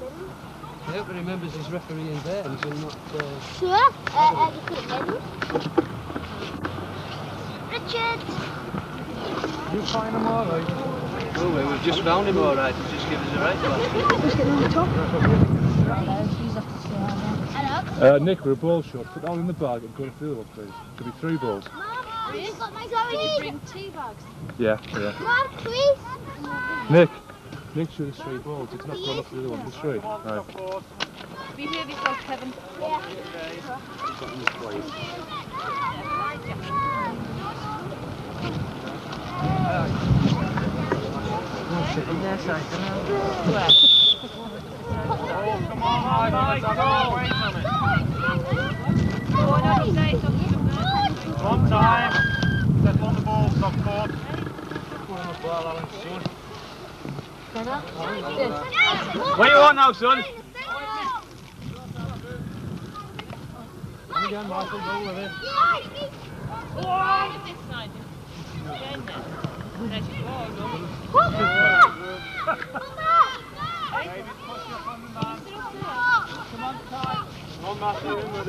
I hope he remembers his refereeing Burns and not... Sure, Richard! You find him all right? Oh, we've just found him all right. Just give us a right one. Just get on the top. Nick, we're a ball shot. Put that one in the bag and go to the other one, please. Could be 3 balls. Mom, you've got my Did you bring 2 bags? Yeah. Mom, please! Nick, make sure there's 3 balls. It's not going up to the other one. There's 3. Right. Behave yourself, Kevin. Yeah. Yes, I Come on, let's have a wait on it. One time. Step on the ball, soft court. What do you want now, son? Come again, Michael, go with it. Come on, Matthew, in with it.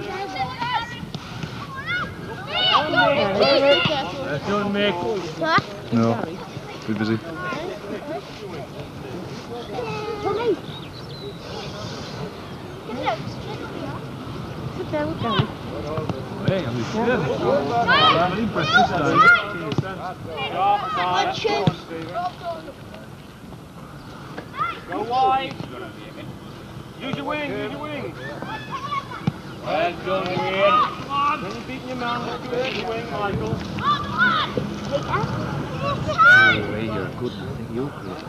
Don't make. No, too busy. Hey, I'm impressed this time. Go wide. Use your wing, use your wing. Well done, Wayne. Come on. When you're beating your man, let's use your wing, Michael. Oh, hey, you're good. I think you're good.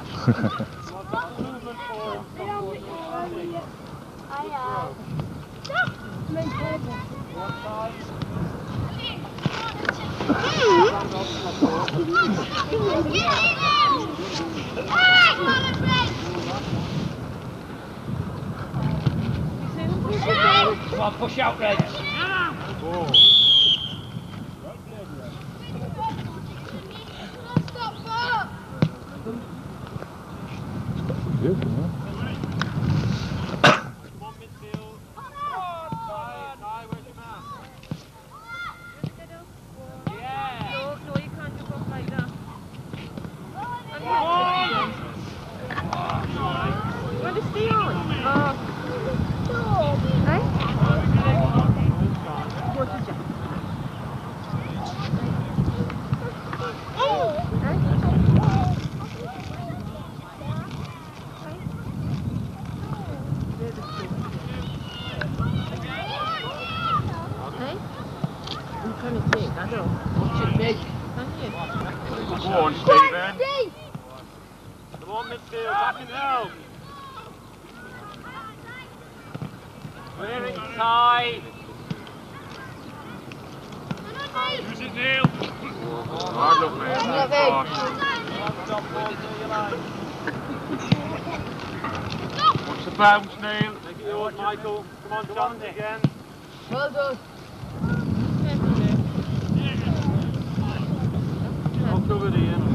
Come on, push out, Reg. Beautiful, huh? Go on, Stephen. Come on, midfield, back in help. Clear it tight. Use it, Neil. Hard luck, mate. Watch the bounce, Neil. Make it yours, Michael. Come on, John, again. Well done. Walk over to Ian.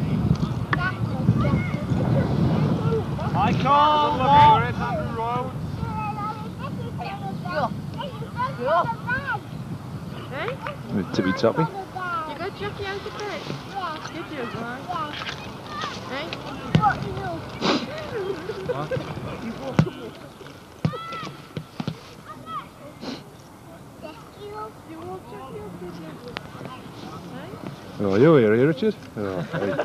Michael, look for it, Andrew Rhodes. Tippy toppy. You got Jackie out of bed? Did you, right? Hey? Oh, you're here, Richard? Oh, right.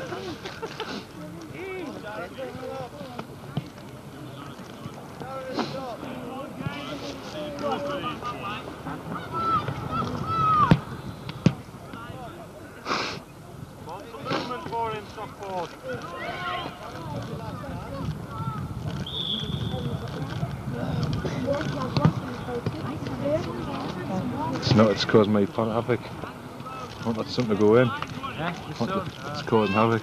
It's not, it's causing me fun havoc. I want that something to go in. Yeah, It's causing havoc.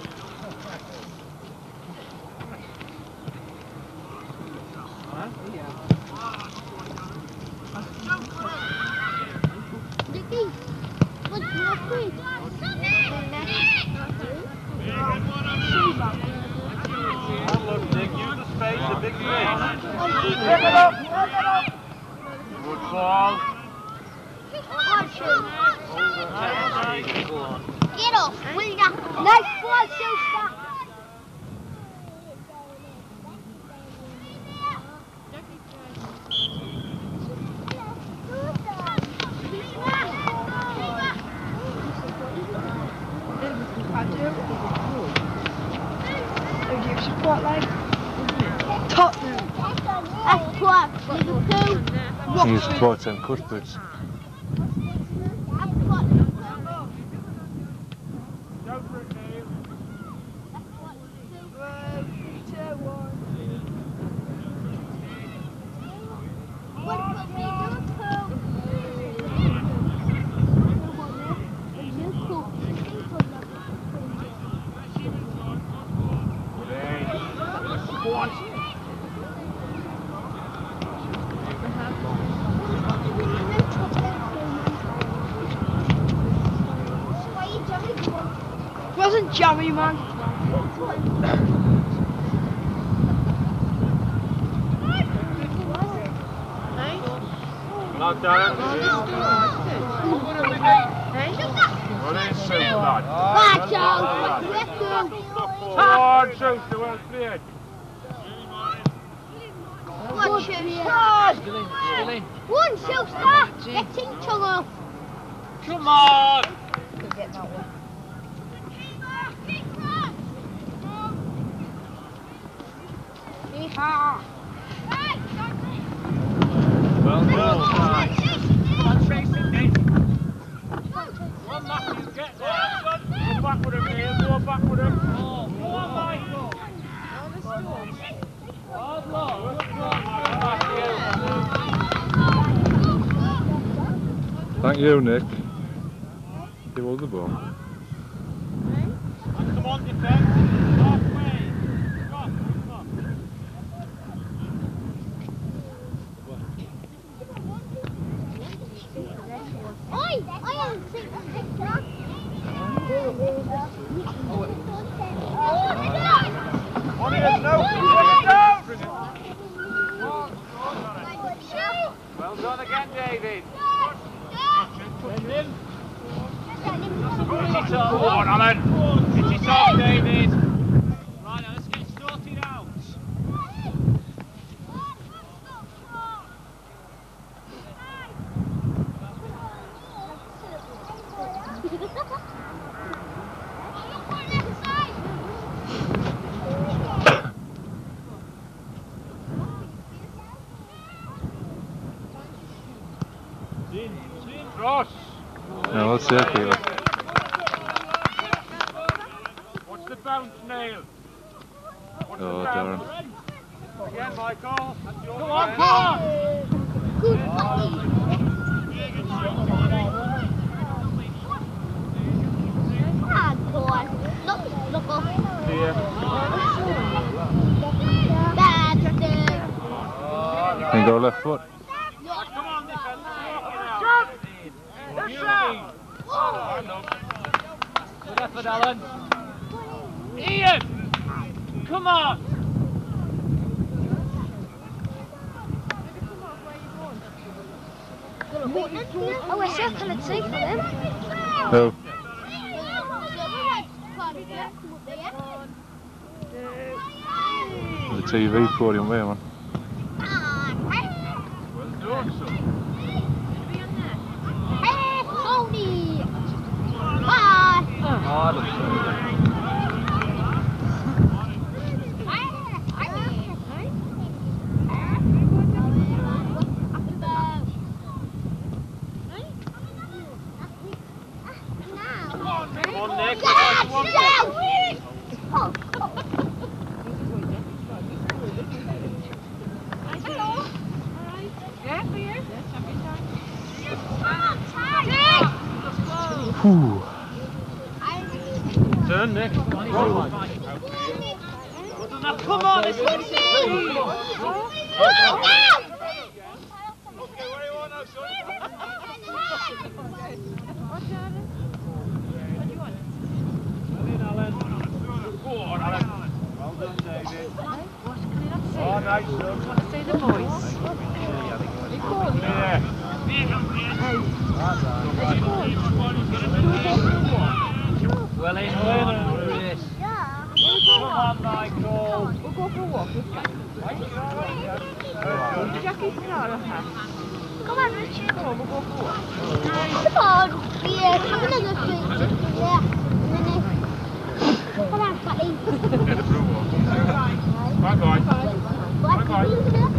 Use the space, the big Good ball. Get off, will ya? Nice ball, Silver. Who do you support, like? Tottenham. That's what, Liverpool. He's supporting Cuthbert's. That's what, Liverpool. Go for it, Neil. Wasn't jammy, man. Well done. Well in, Sue, lad. Hard, Sue, well played. One, Silver. Get in, Chungo. Come on! Well done. Come on, Tracy, Nick. One Matthew, get there. Go back with him, Neil. Go back with him. Oh, go on, Michael. Hard luck. Thank you, Nick. You hold the ball. Come on, defence. Halfway. Come on. Oi, I haven't seen the picture. On here, no. Well done again, David. Push him. Go on, Alan. Hit it off, David. Right, now let's get sorted out. Cross. No, let's see it, Peter. What's the bounce, Neil? What's Oh, the bounce? Darren. Again, Michael. That's your Go on, man. go on! Good puppy. Ah, boy. Look off. Here. Bad thing. Can you go left foot? Come on, defence. Good effort, Alan. Ian! Come on! Oh, we're circling the tea for them. No. The TV podium there, man. Well done, son. Hey, Tony! Bye! Oh, looks so good. Come on, Nick. Get Come on, out! Nick. Oh. Whew. Turn, Nick. Come on, it's Okay, what do you want now, son? Go on, Alan. Well done, David. nice, son. Want to see the voice? He called you. Yeah. Hey. He called you. Well, in Chris. Come on, Michael. We'll go for a walk with Jackie. Jackie's not a hat. Come on, Richard. Come on, we'll go for a walk. Come on. Yeah, come on, let's go. Yeah. Come on, Fatty. Bye bye. Bye-bye.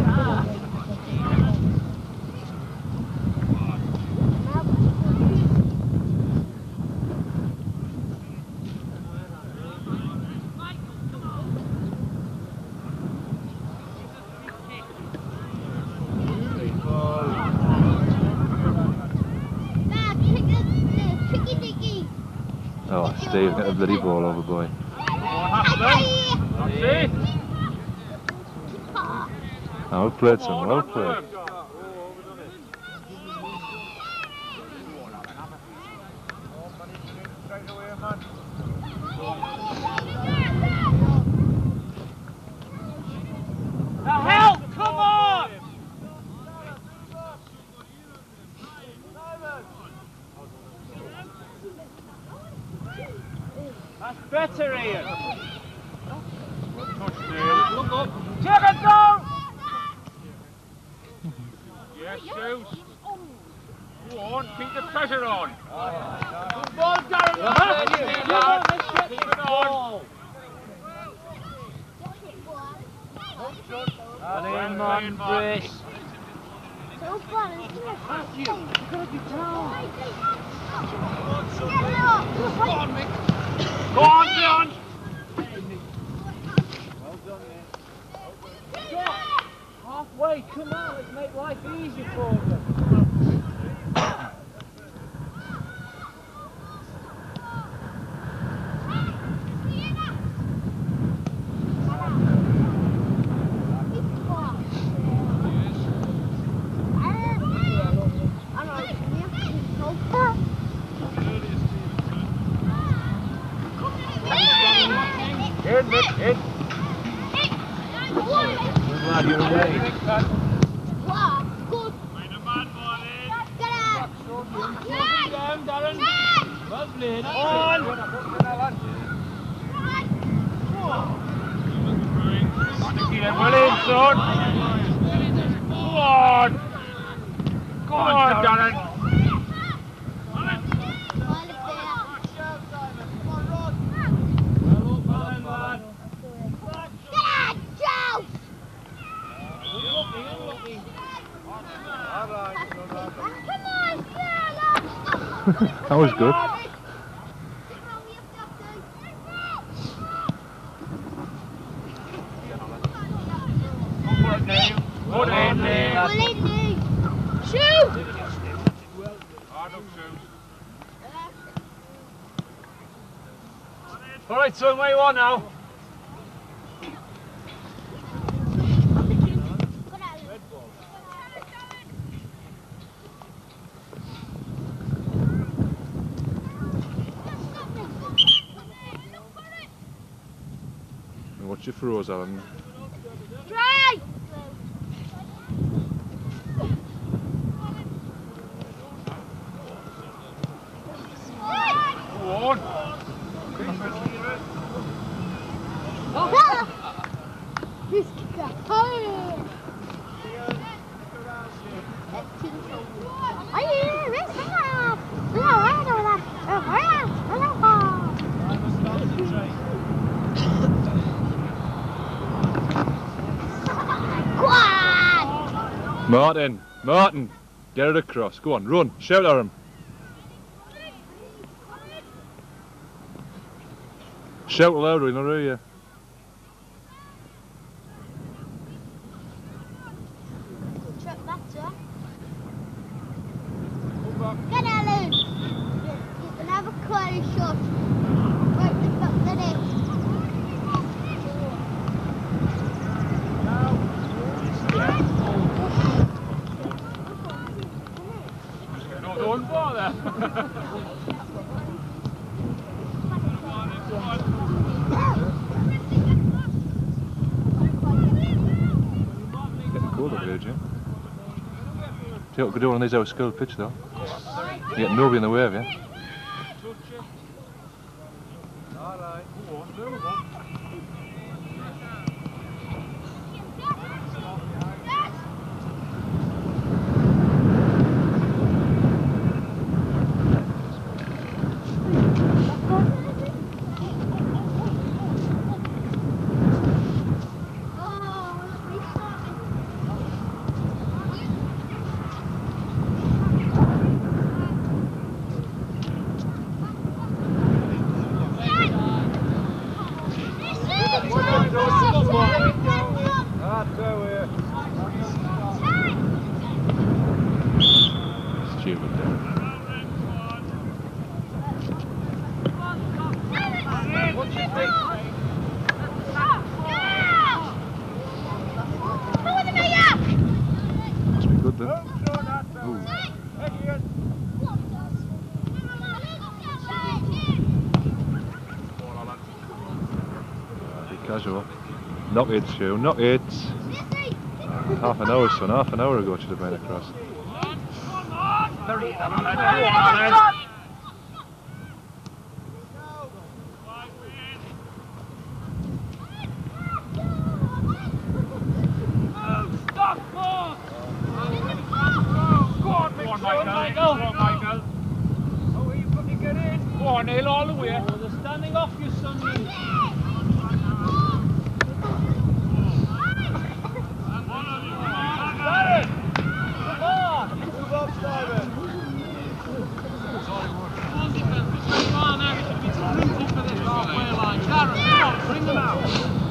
Oh, Steve, get the bloody ball over, boy. That's it. Oh, well played, son, well played. Now help! Come on! That's better, Ian. Look up. Take it down! Yes, Zeus. Go on, keep the pressure on. Good ball, Darren. Keep it on. Come on, Chris. So fun, isn't it? You gotta be down. Go on, John. Halfway, come on, let's make life easy for them. In, Nick, in. Glad you're away. Wow, good. Get out. Down, Darren. Well played. On. Sticky them well in, son. Go on. Go on, Darren. That was good. Go for it, Neil. Good in, Neil. Shoot! Hard up, Zeus. All right, son, where you are now? Watch your throws, Alan. Try! Go on. This kicker. Martin, get it across. Go on, run, shout at him. Shout louder, he'll not hear you. Get Alan! You can have a curly shot. Right the back of the net. No, don't bother. build up here, Jim. See what we could do on this our school pitch though. You get nobody in the way of you. Casual. Knock it, Stu, knock it. Half an hour, son, half an hour ago it should have been across. Go on, Neil, all the way. Oh, they're standing off you, son. Bring them out.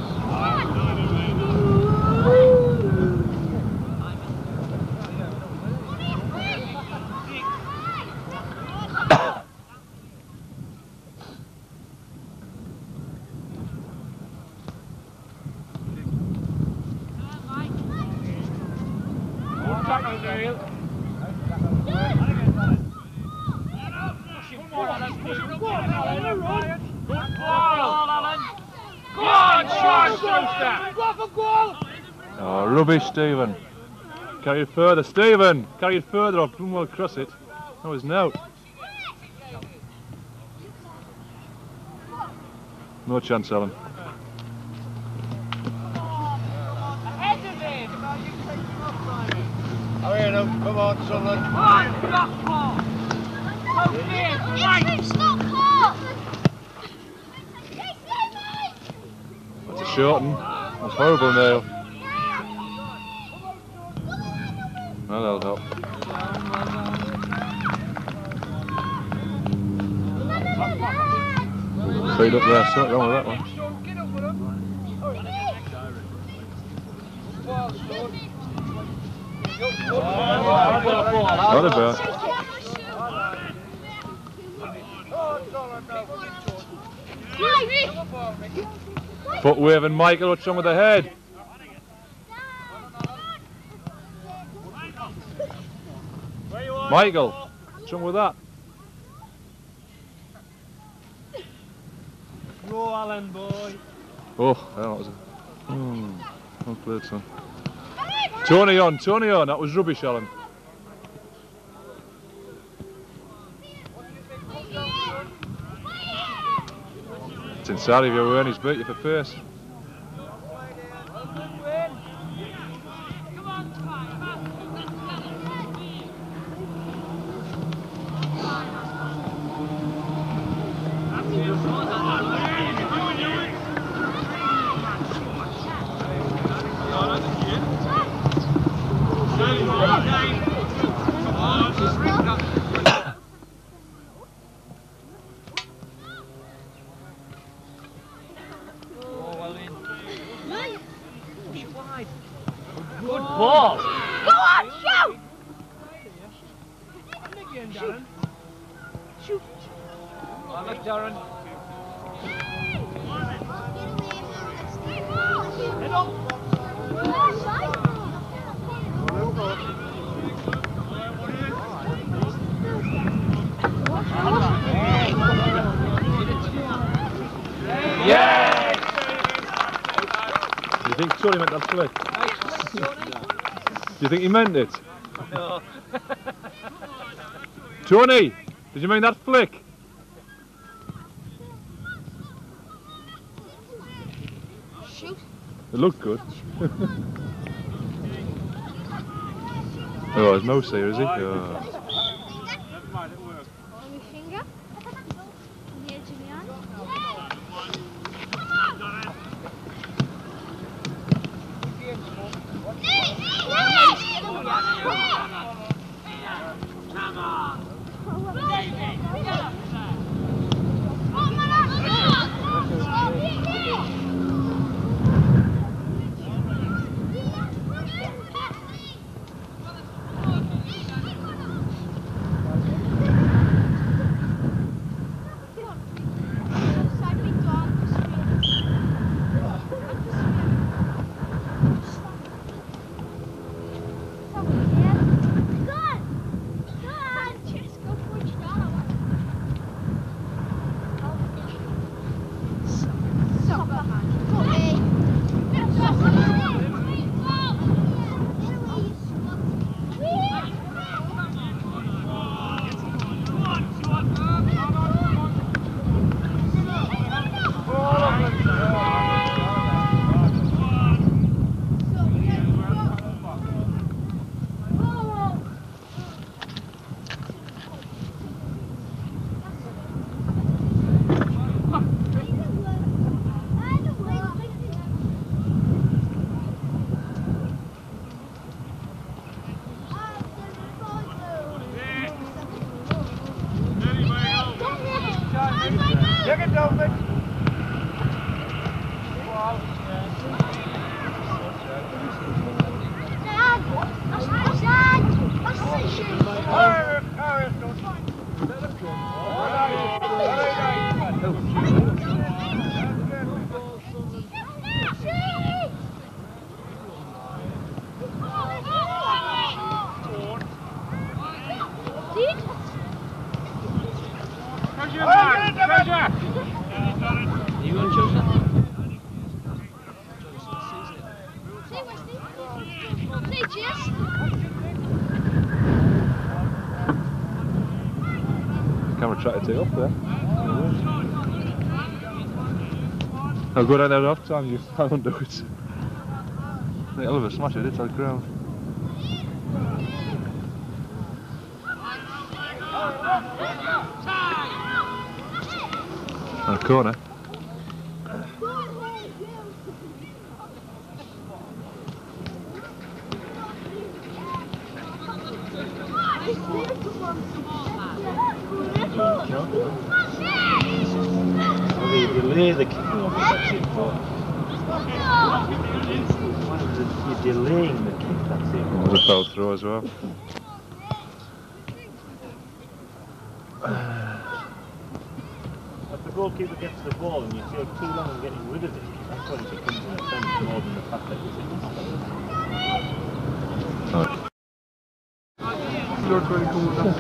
Oh, rubbish, Stephen. Carry it further, Stephen. Carry it further up. Come well cross it. That was no. No chance, Alan. Hurry up, come on, Sunderland. Stop, Paul! That's a short one. That's horrible, Neil. Well, that'll help. Speed up there, something wrong with that one. Not a bad. Foot waving, Michael, what's wrong with the head? Michael, what's wrong with that? Go, Alan, boy. Oh, that was a... well played, son. Tony on, that was rubbish, Alan. It's inside of your way and he's beat you for pace. Good ball. Go on, shoot! Shoot. I like Darren. Head on. Yeah! You think Tony meant that play? You think he meant it? No. Tony, did you mean that flick? Shoot. It looked good. Oh, there's Mouse here, is he? Oh. Never mind, it works. On my finger. Here, Julian. Take it down, Vic. You going to choose it? Camera tried to take off there. How good I know off time you found it. The hell of a smash it, it's on the ground. On a corner. You delay the kicking of it, that's it, but you're delaying the kick, that's it. It was a foul throw as well. If the goalkeeper gets the ball and you take too long in getting rid of it, that's when it becomes an offence more than the fact that it's in the You're trying to come with that.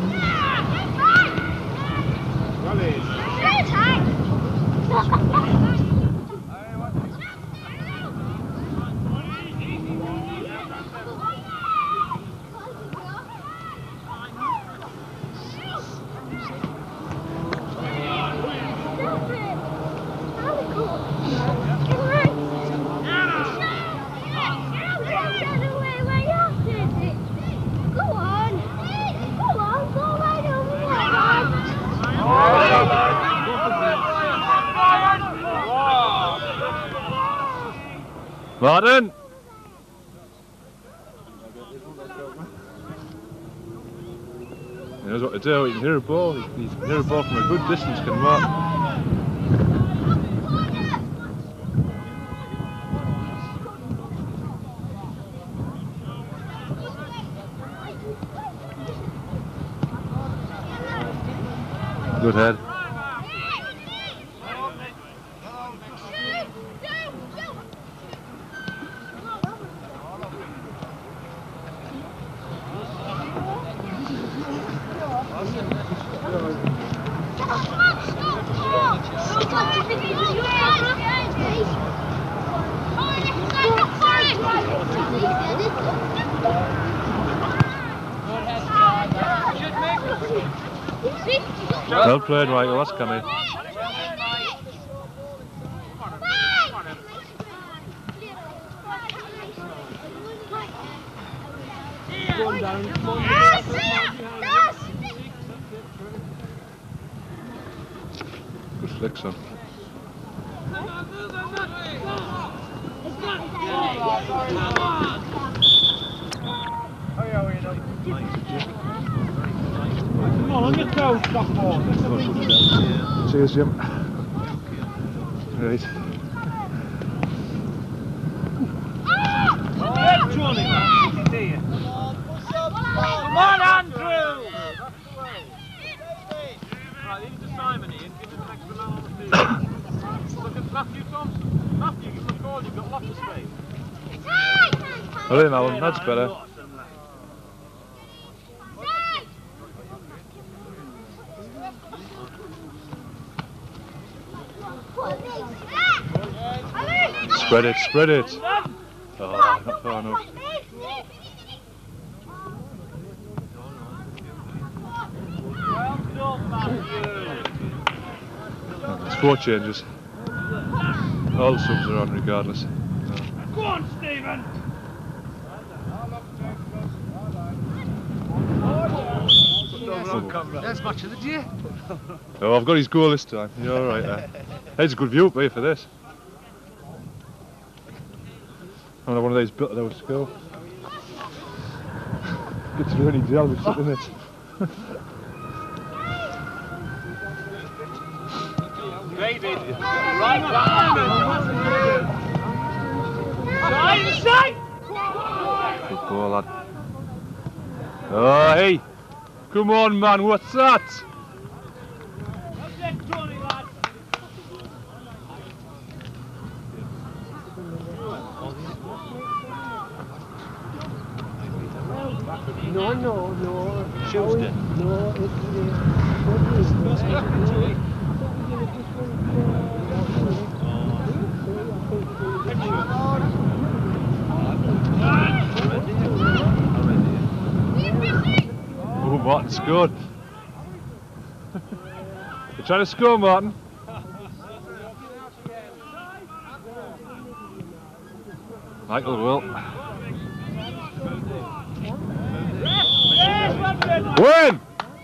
Martin! He knows what to do, he can hear a ball, he can hear a ball from a good distance, can Mark. Good head. Well played, Michael, that's canny. Good flick, son. Come on your toes, Stockport. Cheers, Jim. Right. Johnny, come on, Andrew! Right, leave it to Simon here and give him an extra man on the field. Look at Matthew Thompson. Matthew, give him a call, you've got lots of space. Well, in Alan, that's better. Spread it, spread it. Oh, not far enough. Well done, Matthew. It's 4 changes. All the subs are on regardless. Go on, Stephen! That's match of the day. Oh, I've got his goal this time. You're alright there. It's a good view up here for this. I'm gonna have one of these built at our school. Gets really jealous, doesn't it? David, right side! Good ball, lad. Oh, hey! Come on, man, what's that? No. Tuesday. Oh, Martin scored. You're trying to score, Martin? Michael will. Win!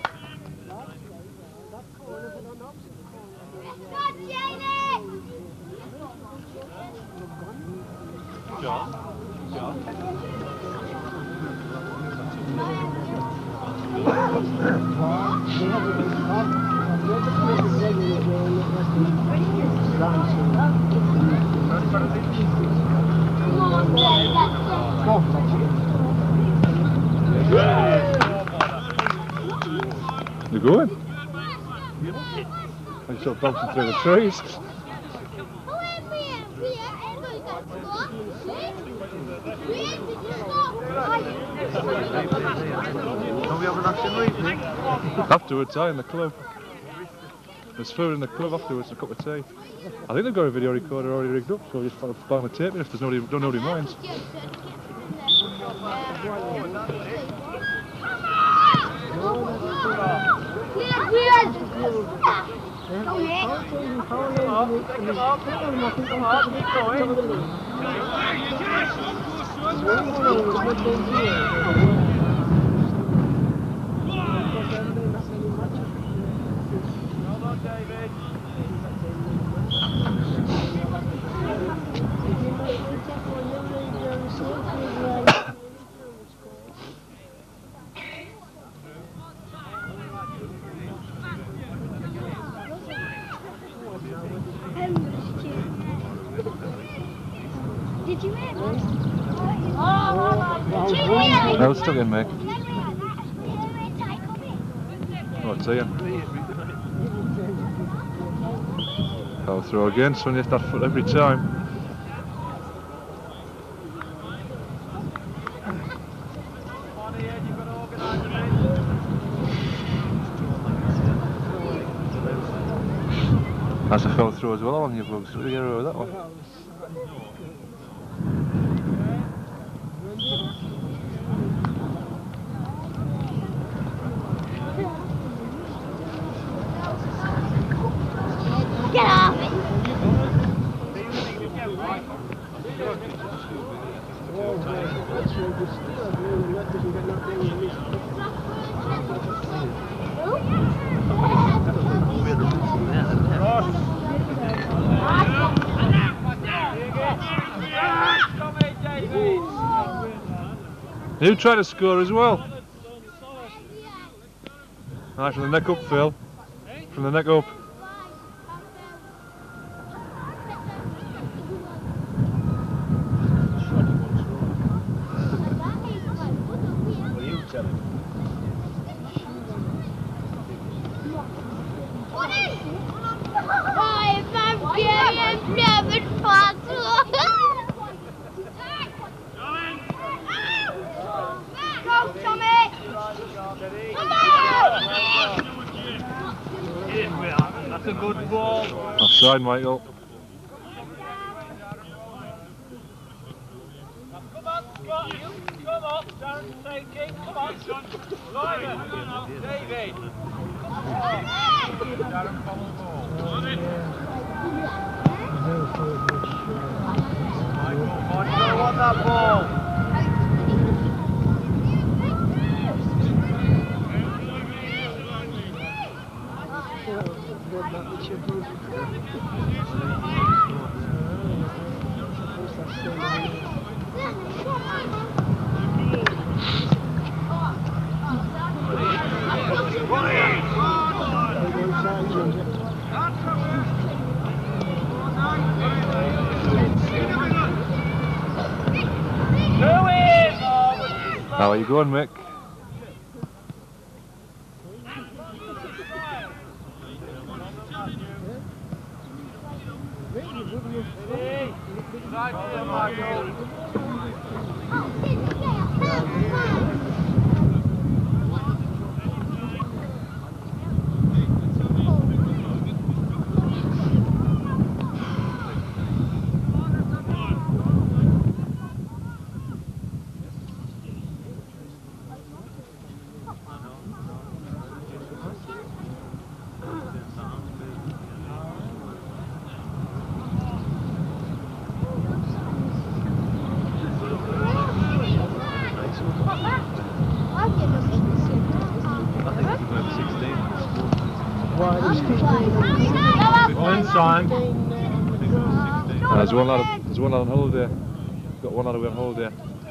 You're going? I start bouncing through the trees. Don't we have an action evening? Afterwards, in the club. There's food in the club afterwards, a cup of tea. I think they've got a video recorder already rigged up, so just bang the tape in if there's nobody minds. Did you make one? No, it's stuck in, mate. Oh, it's Ian. I'll throw again, so you have that foot every time. That's a fell through as well on your bugs. What did you get rid of that one? You try to score as well. Right, from the neck up, Phil. From the neck up. What are you telling? That's a good ball. Offside, Michael. Come on, Scott, you come up, Darren, take it, come on, Simon, David. Darren, follow the ball. Michael, go on that ball. How are you going, Mick? Inside. There's one lad on holiday. Got one lad away on holiday.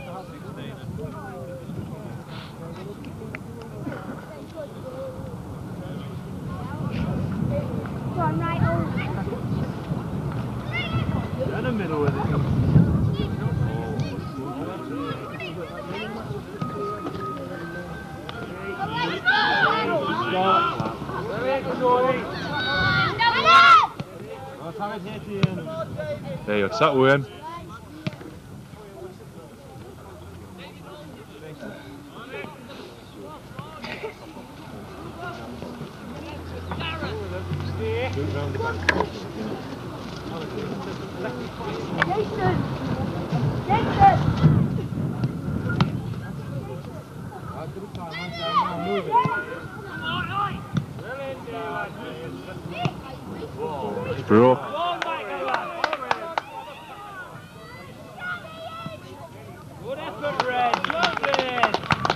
In the middle with it. There you go, sat Wayne. It's broke. Good effort, Red. Good.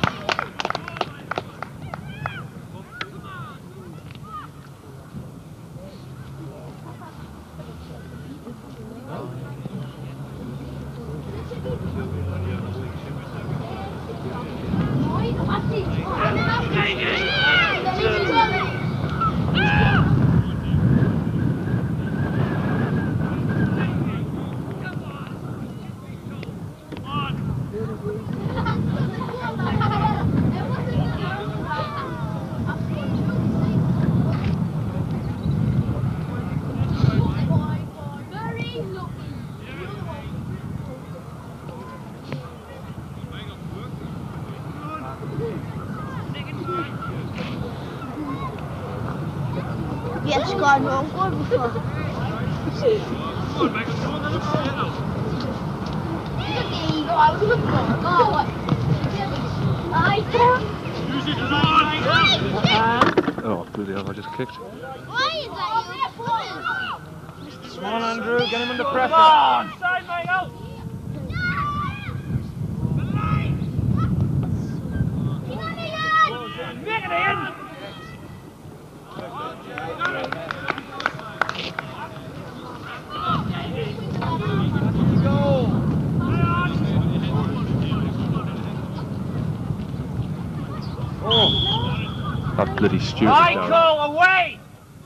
Yes, God, no, I'm going before. Oh, bloody hell, I just kicked. Why is that Come on, Andrew. Get him under pressure. Come on. Side, mate, out. That bloody stupid Michael, down. away!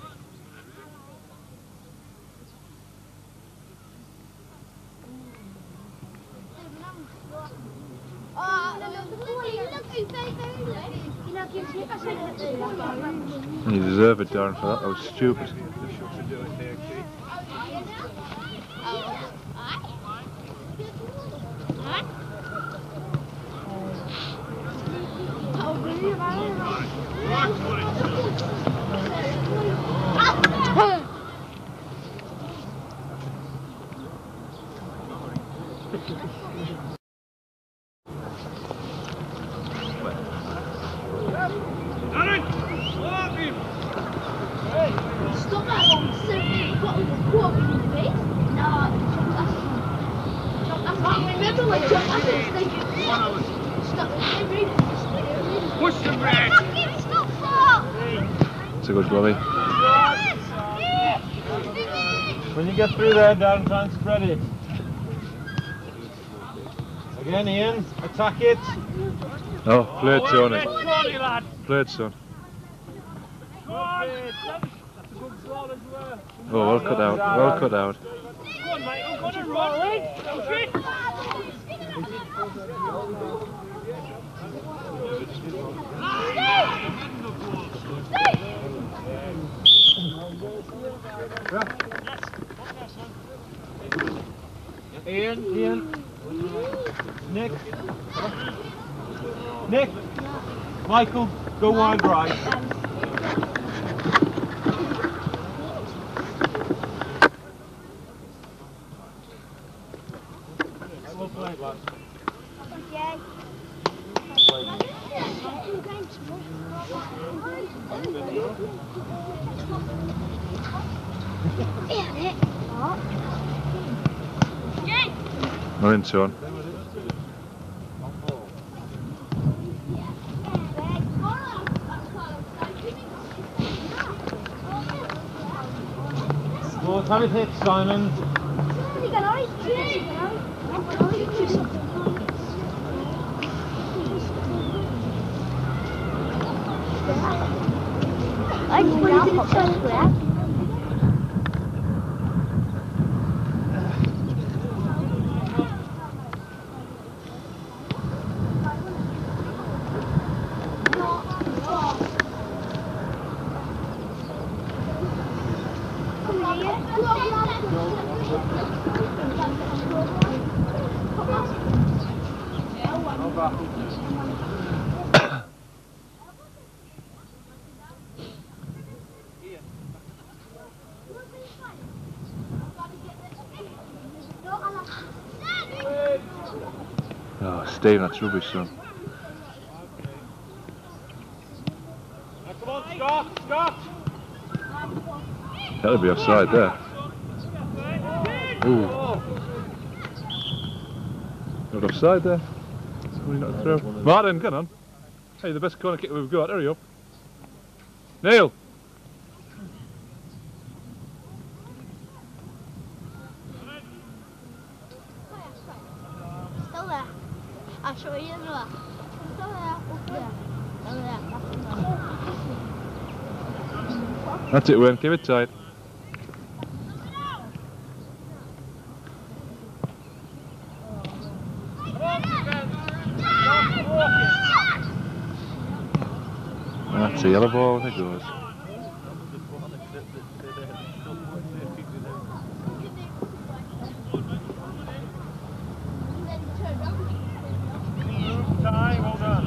You deserve it, Darren, for that. That was stupid. Stop that one. What was the quarter in the face? No, that's what I remember when Chuck Bassett stop Push the red! Stop that! It's a good volley. When you get through there, Darren, try and spread it. Again, Ian, attack it. Oh, played, Tony. Tony, lad. Played, son. Go on. That's a good ball as well. Oh, well cut out. Well cut out. Go on, mate. I'm going to run. Push it. Ian. Nick. Michael, go wide right. Well played, lads. We're in, son. Well, have it hit, Simon. Oh, Steve, that's rubbish, son. Come on, Scott! That'll be offside there. Ooh. Not offside there. Somebody not through. Martin, come on. Hey, the best corner kick we've got. Hurry up. Neil! Still there. I'll show you another. Still there. Up there. Still there. That's it, Wayne. Keep it tight. That's a yellow ball, there it goes. Time, well done.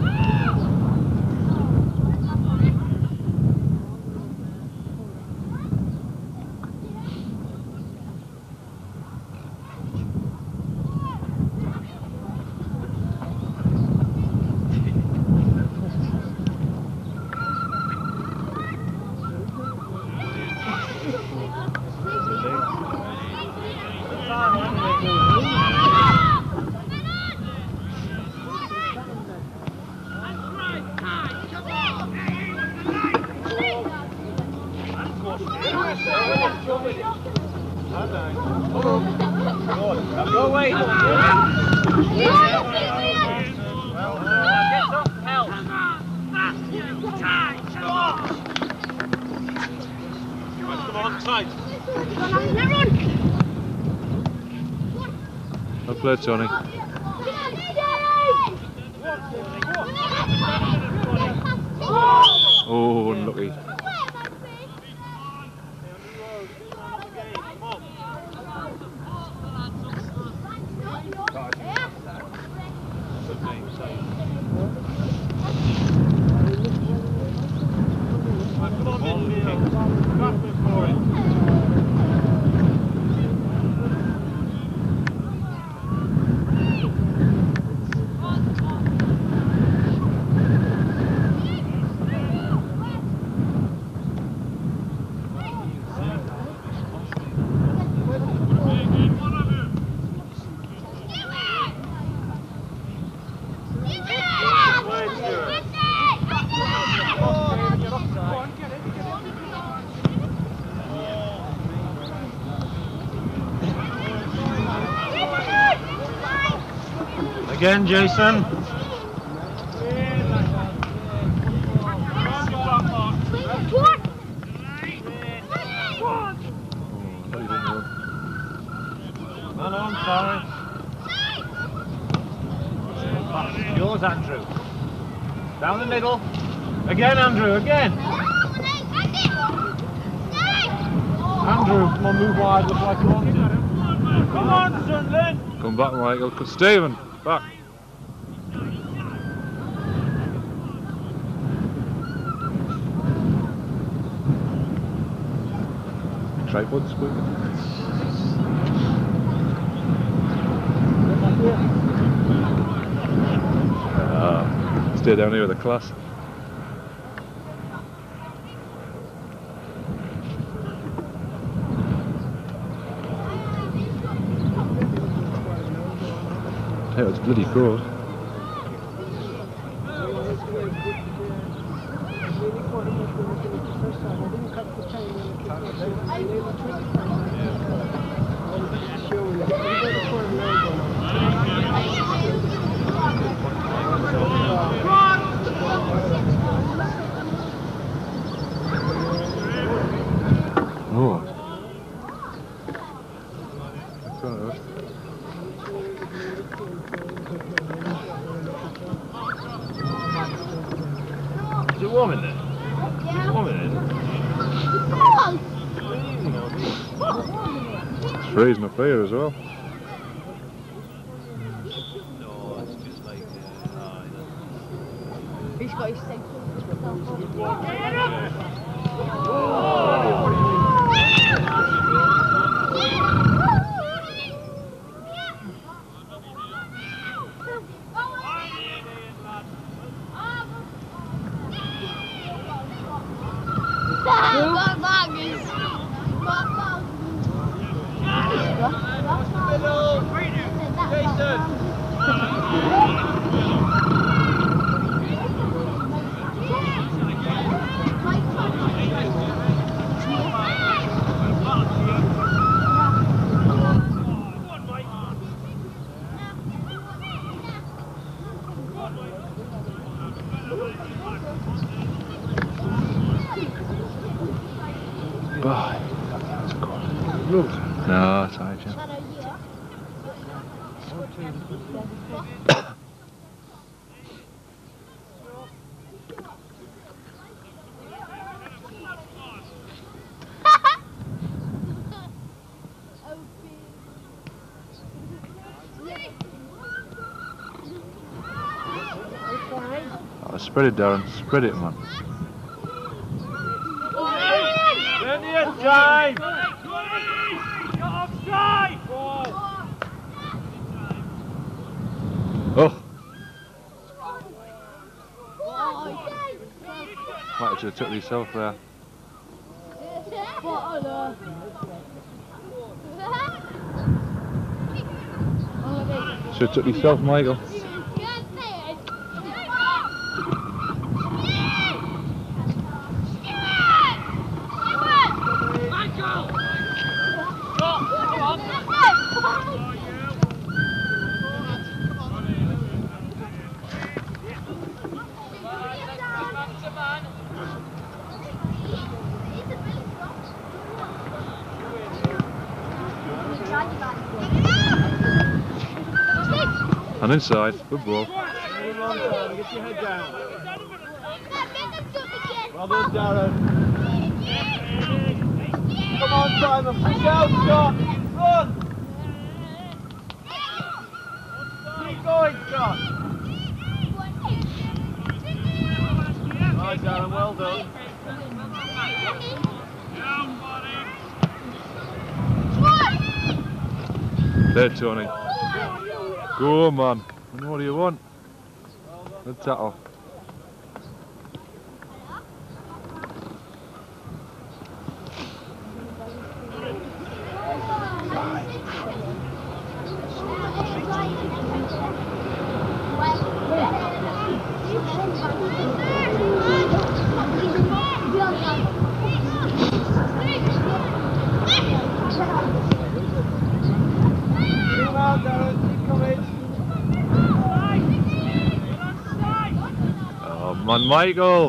Go away. Get up, help. inside. Well played, Tony. Oh, unlucky. Come on, midfield. Grab it for it. Again, Jason. No, no, I'm sorry. That's yours, Andrew. Down the middle. Again, Andrew, again. Andrew, come on, move wide, look like you want to. Come on, Sunderland. Come back, Michael. Stephen, back. Tripod squeaking. Stay down here with the class. Hey, it's bloody cool. Oh. Is it warm in there? Is it warm in there? It's freezing up here as well. No, it's just like. He's got his thing. Bye. That's cool. No, it's alright, Jim. Oh, spread it, Darren. Spread it, man. Plenty of time. Oh! Might have just took yourself there. Should have took yourself, Michael. And inside. Good ball. Get your head down. Well Well done, Darren. Come on, Simon. Push out, Scott. Run. Keep going, Scott. Right, Darren. Well done. There, Tony. Go on, man. And what do you want? Good tackle. Come on, Darren. Keep coming. Oh, man, Michael.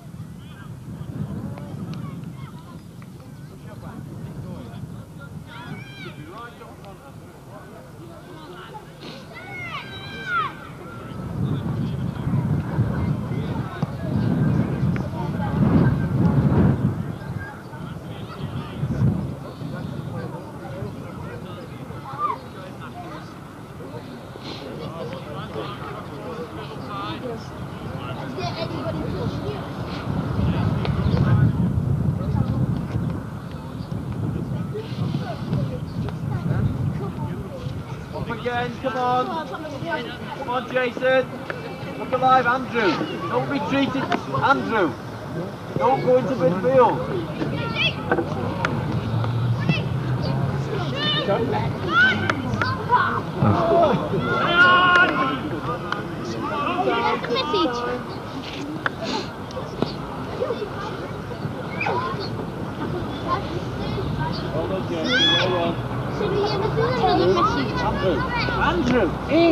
Up again. Come on. Come on, Jason. Look alive, Andrew. Don't retreat it, Andrew. Don't go into midfield. Well done, Jason. Well done. Andrew, in!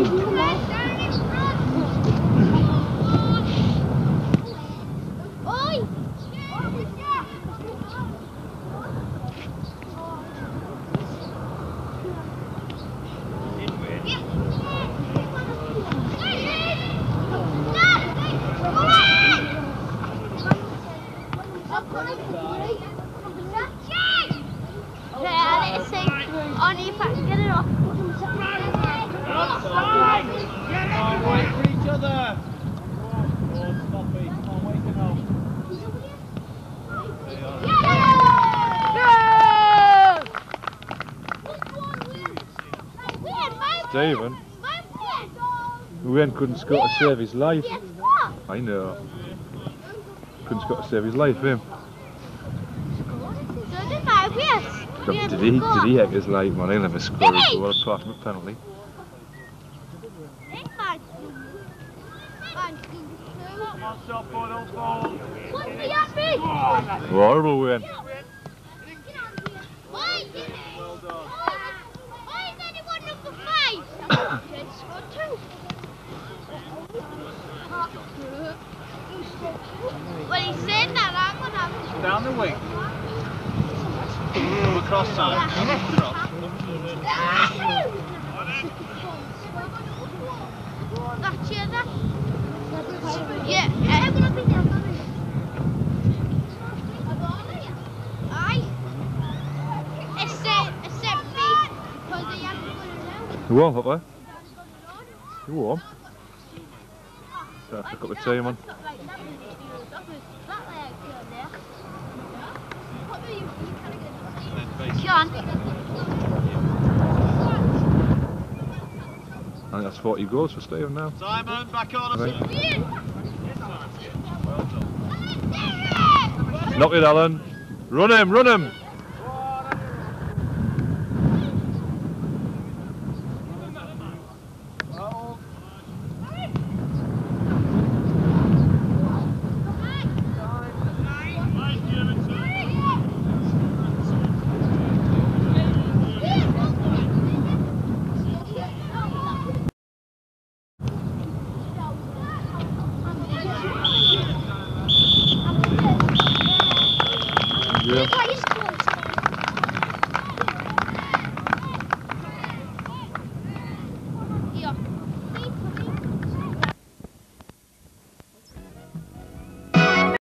Only if I can get it off. Wait for each other! Oh, stop it. Come on, wake him up. Stephen. Wayne couldn't score to save his life. I know. Couldn't score to save his life, him. Did he egg his life, man? He'll never score his goal apart from a penalty. Come on, stop, boy, don't fall. Horrible, Wayne. Why is anyone number 5? Scored 2. Well, he's saying that I'm gonna have to. Down the wing. Cross side. Gotcha, that. Yeah. Aye. Except me, because they haven't got it now. You warm, Papa? You warm? Pick up the tea, man. John. I think that's 40 goals for Stephen now. Simon, back on us. Knock it, Alan. Run him, run him. Yeah.